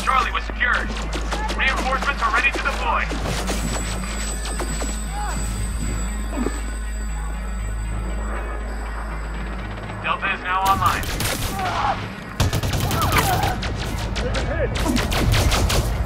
Charlie was secured. Reinforcements are ready to deploy. Delta is now online.